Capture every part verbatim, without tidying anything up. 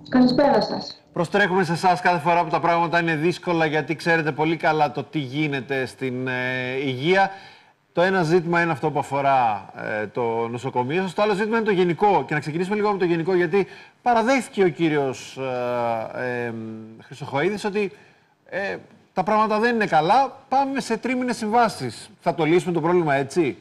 Καλησπέρα σας. Προστρέχουμε σε εσάς κάθε φορά που τα πράγματα είναι δύσκολα, γιατί ξέρετε πολύ καλά το τι γίνεται στην ε, υγεία. Το ένα ζήτημα είναι αυτό που αφορά ε, το νοσοκομείο σας, το άλλο ζήτημα είναι το γενικό. Και να ξεκινήσουμε λίγο από το γενικό, γιατί παραδέχθηκε ο κύριος ε, ε, Χρυσοχοΐδης ότι ε, τα πράγματα δεν είναι καλά, πάμε σε τρίμηνες συμβάσεις. Θα το λύσουμε το πρόβλημα έτσι?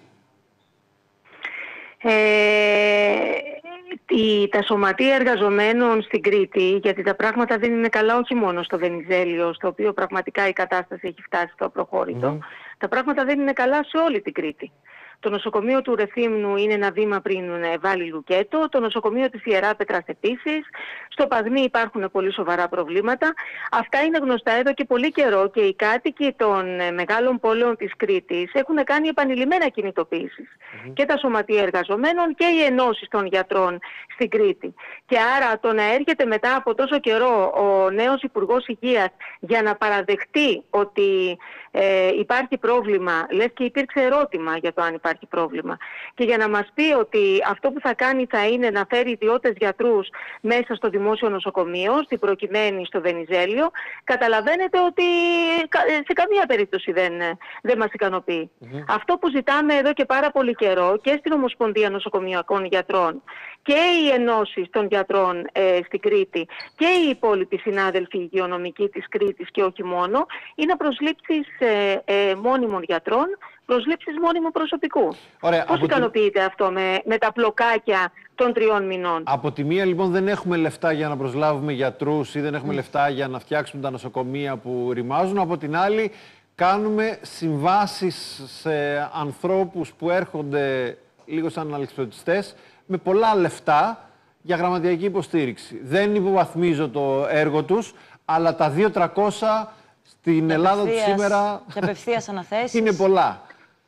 Ε, η, τα σωματεία εργαζομένων στην Κρήτη, γιατί τα πράγματα δεν είναι καλά όχι μόνο στο Βενιζέλιο, στο οποίο πραγματικά η κατάσταση έχει φτάσει στο απροχώρητο, mm. τα πράγματα δεν είναι καλά σε όλη την Κρήτη. Το νοσοκομείο του Ρεθύμνου είναι ένα βήμα πριν βάλει λουκέτο. Το νοσοκομείο της Ιεράπετρας επίσης. Στο Παγνί υπάρχουν πολύ σοβαρά προβλήματα. Αυτά είναι γνωστά εδώ και πολύ καιρό και οι κάτοικοι των μεγάλων πόλεων της Κρήτης έχουν κάνει επανειλημμένα κινητοποίησεις. Mm-hmm. Και τα σωματεία εργαζομένων και οι ενώσεις των γιατρών στην Κρήτη. Και άρα το να έρχεται μετά από τόσο καιρό ο νέος Υπουργός Υγείας για να παραδεχτεί ότι ε, υπάρχει πρόβλημα, λες και υπήρξε ερώτημα για το αν υπάρχει πρόβλημα. Και για να μας πει ότι αυτό που θα κάνει θα είναι να φέρει ιδιώτες γιατρούς μέσα στο δημόσιο νοσοκομείο, στην προκειμένη στο Βενιζέλιο, καταλαβαίνετε ότι σε καμία περίπτωση δεν, δεν μας ικανοποιεί. Mm-hmm. Αυτό που ζητάμε εδώ και πάρα πολύ καιρό και στην Ομοσπονδία Νοσοκομειακών Γιατρών και οι ενώσεις των γιατρών ε, στην Κρήτη και οι υπόλοιποι συνάδελφοι υγειονομικοί της Κρήτης και όχι μόνο, είναι προσλήψεις ε, ε, μόνιμων γιατρών, προσλήψεις μόνιμου προσωπικού. Ωραία, πώς ικανοποιείται τη... αυτό με, με τα πλοκάκια των τριών μηνών? Από τη μία λοιπόν δεν έχουμε λεφτά για να προσλάβουμε γιατρούς ή δεν έχουμε mm. λεφτά για να φτιάξουμε τα νοσοκομεία που ρημάζουν. Από την άλλη κάνουμε συμβάσεις σε ανθρώπους που έρχονται λίγο σαν αλεξιπτωτιστές με πολλά λεφτά για γραμματιακή υποστήριξη. Δεν υποβαθμίζω το έργο τους, αλλά τα δύο τριακόσια στην Ελλάδα του σήμερα είναι πολλά.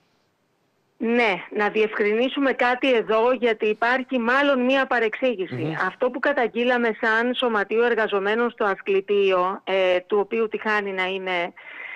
Ναι, να διευκρινίσουμε κάτι εδώ, γιατί υπάρχει μάλλον μία παρεξήγηση. Mm-hmm. Αυτό που καταγγείλαμε σαν Σωματείο Εργαζομένων στο Ασκληπείο, ε, του οποίου τυχάνει να είμαι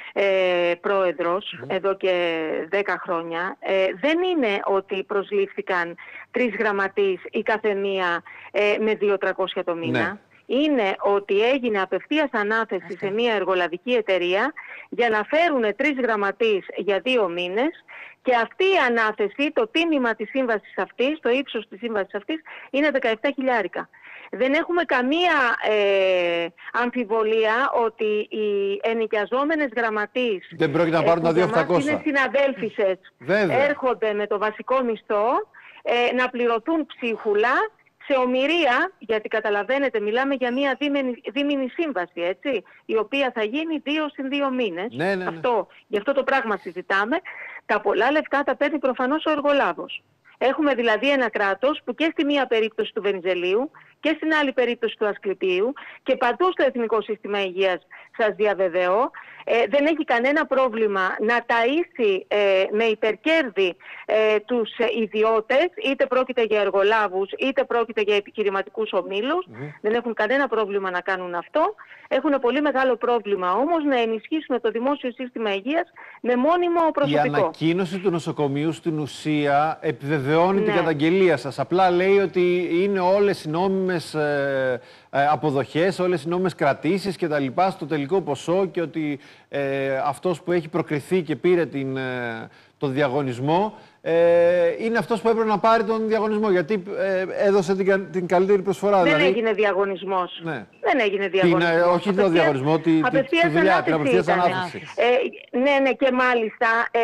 ε, πρόεδρος mm-hmm. εδώ και δέκα χρόνια, ε, δεν είναι ότι προσλήφθηκαν τρεις γραμματείς η καθεμία ε, με δύο τριακόσια το μήνα. Ναι. Είναι ότι έγινε απευθείας ανάθεση σε μια εργολαβική εταιρεία για να φέρουν τρεις γραμματείς για δύο μήνες και αυτή η ανάθεση, το τίμημα της σύμβασης αυτής, το ύψος της σύμβασης αυτής είναι δεκαεπτά χιλιάρικα. Δεν έχουμε καμία ε, αμφιβολία ότι οι ενοικιαζόμενες γραμματείς δεν πρόκειται να πάρουν τα δύο χιλιάδες οκτακόσια. Είναι συναδέλφισες, έρχονται με το βασικό μισθό ε, να πληρωθούν ψίχουλα σε ομηρία, γιατί καταλαβαίνετε μιλάμε για μια δίμηνη, δίμηνη σύμβαση, έτσι, η οποία θα γίνει δύο συν δύο μήνες. Ναι, ναι, ναι. Αυτό, γι' αυτό το πράγμα συζητάμε. Τα πολλά λεφτά τα παίρνει προφανώς ο εργολάβος. Έχουμε δηλαδή ένα κράτος που και στη μία περίπτωση του Βενιζελίου και στην άλλη περίπτωση του Ασκληπίου και παντού στο Εθνικό Σύστημα Υγείας, σας διαβεβαιώ, ε, δεν έχει κανένα πρόβλημα να ταΐσει ε, με υπερκέρδη ε, τους ε, ιδιώτες, είτε πρόκειται για εργολάβους είτε πρόκειται για επιχειρηματικούς ομίλους. Mm-hmm. Δεν έχουν κανένα πρόβλημα να κάνουν αυτό. Έχουν πολύ μεγάλο πρόβλημα όμως να ενισχύσουν το δημόσιο σύστημα υγείας με μόνιμο προσωπικό. Η ανακοίνωση του νοσοκομείου στην ουσία επιβεβαιώνει ναι. την καταγγελία σας. Απλά λέει ότι είναι όλες οι νόμιμες ε, ε, αποδοχές, όλες οι νόμιμες κρατήσεις και τα λοιπά στο τελικό ποσό και ότι ε, αυτός που έχει προκριθεί και πήρε την, ε, το διαγωνισμό ε, είναι αυτός που έπρεπε να πάρει τον διαγωνισμό, γιατί ε, έδωσε την, την καλύτερη προσφορά. Δεν δηλαδή... έγινε διαγωνισμός. Ναι. Δεν έγινε διαγωνισμός. Την, ε, όχι απευθείας, το διαγωνισμό, τη, τη, τη δουλειά, την απευθείας ανάθεση. Ε, ναι, ναι, και μάλιστα ε,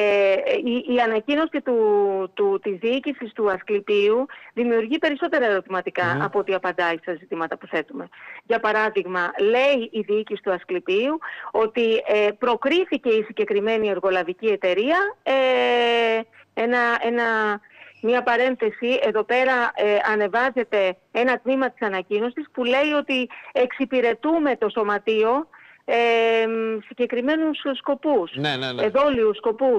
η, η ανακοίνωση του, του, της διοίκησης του Ασκληπίου δημιουργεί περισσότερα ερωτηματικά mm. από ό,τι απαντάει στα ζητήματα που θέτουμε. Για παράδειγμα, λέει η διοίκηση του Ασκληπίου ότι ε, προκρίθηκε η συγκεκριμένη εργολαβική εταιρεία ε, ένα... ένα Μία παρένθεση, εδώ πέρα ε, ανεβάζεται ένα τμήμα της ανακοίνωσης που λέει ότι εξυπηρετούμε το σωματείο ε, συγκεκριμένους σκοπούς, ναι, ναι, ναι. εδόλιους σκοπούς.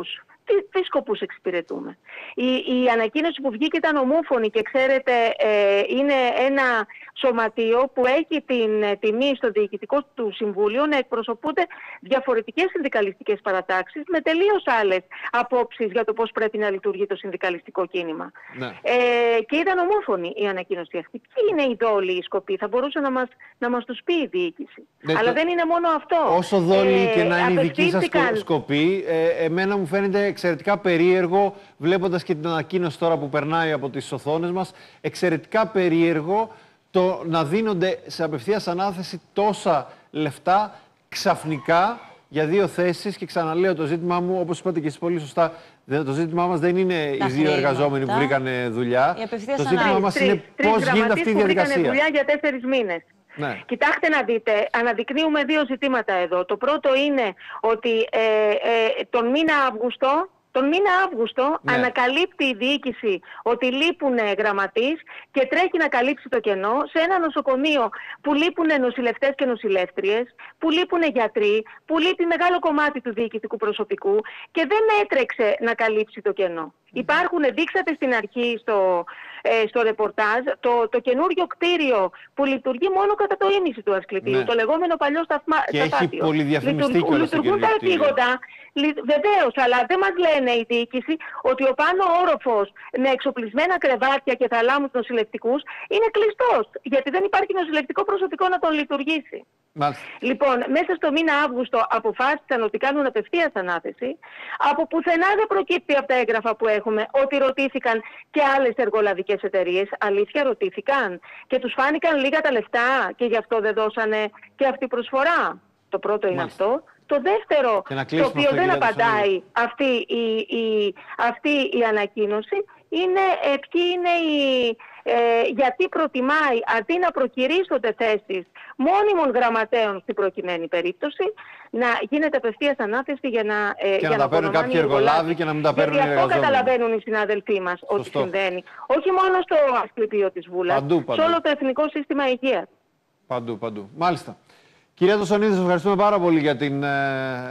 τι, τι σκοπούς εξυπηρετούμε. Η, η ανακοίνωση που βγήκε ήταν ομόφωνη και ξέρετε ε, είναι ένα σωματείο που έχει την τιμή στο διοικητικό του συμβούλιο να εκπροσωπούνται διαφορετικές συνδικαλιστικές παρατάξεις με τελείως άλλες απόψεις για το πώς πρέπει να λειτουργεί το συνδικαλιστικό κίνημα. Ναι. Ε, και ήταν ομόφωνη η ανακοίνωση αυτή. Ποιοι είναι οι δόλοι, οι σκοποί, θα μπορούσε να μας, να μας τους πει η διοίκηση. Ναι, αλλά το... δεν είναι μόνο αυτό. Όσο δόλοι ε, και να είναι η δική σας σκοπή, ε, εμένα μου φαίνεται εξαιρετικά περίεργο, βλέποντας και την ανακοίνωση τώρα που περνάει από τις οθόνες μας, εξαιρετικά περίεργο το να δίνονται σε απευθείας ανάθεση τόσα λεφτά ξαφνικά για δύο θέσεις. Και ξαναλέω, το ζήτημά μου, όπως είπατε και εσείς πολύ σωστά, το ζήτημά μας δεν είναι οι δύο εργαζόμενοι που βρήκανε δουλειά. Το ζήτημά μας είναι πώς γίνεται αυτή η διαδικασία. Βρήκανε δουλειά για τέσσερις μήνες. Ναι. Κοιτάξτε να δείτε, αναδεικνύουμε δύο ζητήματα εδώ. Το πρώτο είναι ότι ε, ε, τον μήνα Αύγουστο, τον μήνα Αύγουστο ναι. ανακαλύπτει η διοίκηση ότι λείπουν γραμματείς και τρέχει να καλύψει το κενό σε ένα νοσοκομείο που λείπουν νοσηλευτές και νοσηλεύτριες, που λείπουν γιατροί, που λείπει μεγάλο κομμάτι του διοικητικού προσωπικού και δεν έτρεξε να καλύψει το κενό. Mm. Υπάρχουν, δείξατε στην αρχή στο, ε, στο ρεπορτάζ, το, το καινούριο κτίριο που λειτουργεί μόνο κατά το ίμιση του Ασκληπίου, ναι. το λεγόμενο παλιό σταθμά, και σταθμάτιο. Έχει πολυδιαφημιστεί Λειτουργ, λειτουργούν τα επίγοντα, βεβαίως, αλλά δεν μας λένε η διοίκηση ότι ο πάνω όροφος με εξοπλισμένα κρεβάτια και θαλάμους νοσηλευτικούς είναι κλειστός, γιατί δεν υπάρχει νοσηλευτικό προσωπικό να τον λειτουργήσει. Μάλιστα. Λοιπόν, μέσα στο μήνα Αύγουστο αποφάσισαν ότι κάνουν απευθείας ανάθεση. Από πουθενά δεν προκύπτει από τα έγγραφα που έχουμε ότι ρωτήθηκαν και άλλες εργολαβικές εταιρείες. Αλήθεια, ρωτήθηκαν και τους φάνηκαν λίγα τα λεφτά και γι' αυτό δεν δώσανε και αυτή η προσφορά. Το πρώτο είναι Μάλιστα. αυτό. Το δεύτερο, το οποίο δεν απαντάει αυτή η, η, αυτή η ανακοίνωση, είναι ε, ποιοι είναι οι, ε, γιατί προτιμάει αντί να προκυρήσονται θέσεις μόνιμων γραμματέων στην προκειμένη περίπτωση, να γίνεται απευθείας ανάθεση για να, ε, και για να, να τα παίρνουν κάποιοι εργολάβοι και να μην τα παίρνουν οι εργαζόμενοι. Γιατί αυτό καταλαβαίνουν οι συναδελφοί μας Σωστό. ότι συμβαίνει. Όχι μόνο στο Ασκληπείο της Βούλας, παντού, παντού. σε όλο το Εθνικό Σύστημα Υγείας. Παντού, παντού. Μάλιστα. Κυρία Τοσσανίδη, σας ευχαριστούμε πάρα πολύ για την ε,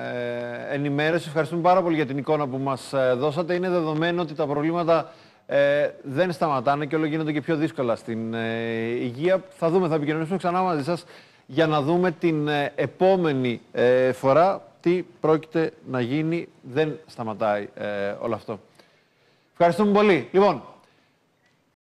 ενημέρωση, ευχαριστούμε πάρα πολύ για την εικόνα που μας ε, δώσατε. Είναι δεδομένο ότι τα προβλήματα ε, δεν σταματάνε και όλο γίνονται και πιο δύσκολα στην ε, υγεία. Θα δούμε, θα επικοινωνήσουμε ξανά μαζί σας για να δούμε την ε, επόμενη ε, φορά τι πρόκειται να γίνει. Δεν σταματάει ε, όλο αυτό. Ευχαριστούμε πολύ. Λοιπόν,